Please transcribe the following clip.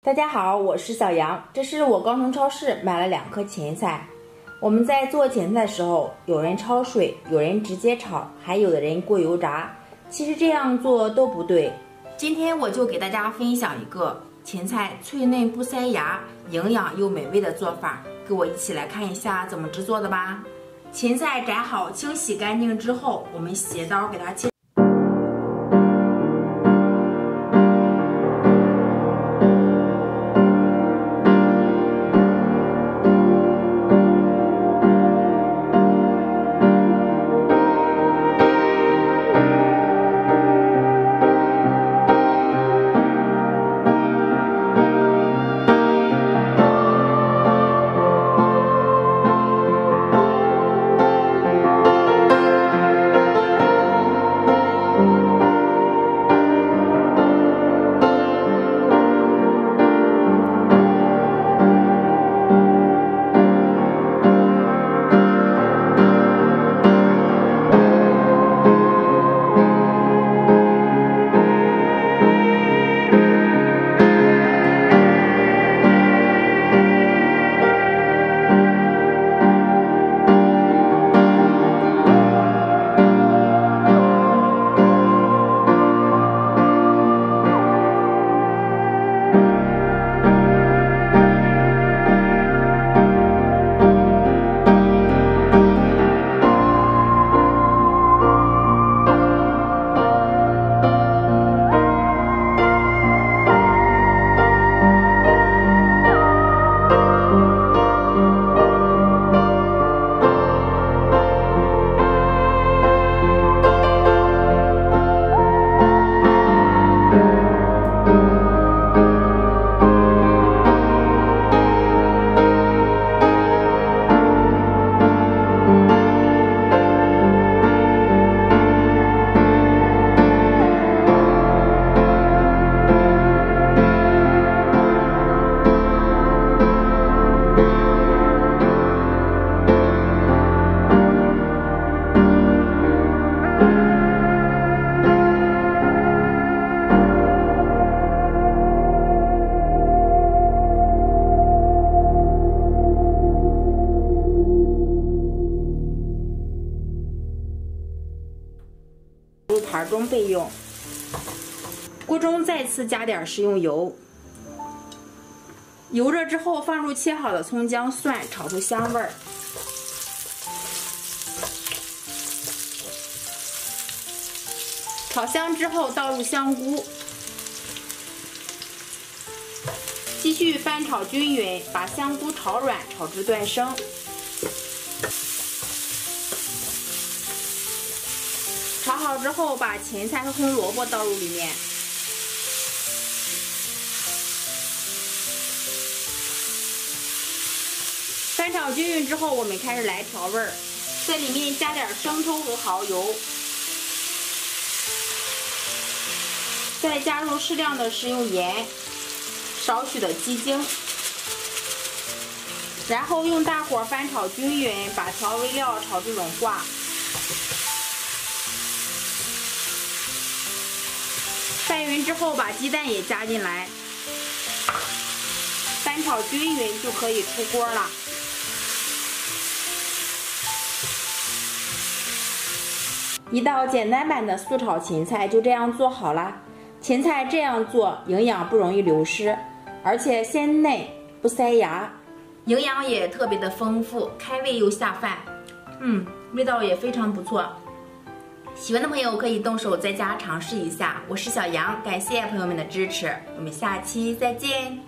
大家好，我是小杨，这是我刚从超市买了2颗芹菜。我们在做芹菜的时候，有人焯水，有人直接炒，还有的人过油炸。其实这样做都不对。今天我就给大家分享一个芹菜脆嫩不塞牙、营养又美味的做法，跟我一起来看一下怎么制作的吧。芹菜摘好清洗干净之后，我们斜刀给它切。入盘中备用。锅中再次加点食用油，油热之后放入切好的葱姜蒜，炒出香味儿。炒香之后倒入香菇，继续翻炒均匀，把香菇炒软，炒至断生。炒好之后，把芹菜和红萝卜倒入里面，翻炒均匀之后，我们开始来调味儿，在里面加点生抽和蚝油，再加入适量的食用盐，少许的鸡精，然后用大火翻炒均匀，把调味料炒至融化。拌匀之后，把鸡蛋也加进来，翻炒均匀就可以出锅了。一道简单版的素炒芹菜就这样做好了。芹菜这样做，营养不容易流失，而且鲜嫩不塞牙，营养也特别的丰富，开胃又下饭。味道也非常不错。喜欢的朋友可以动手在家尝试一下。我是小杨，感谢朋友们的支持，我们下期再见。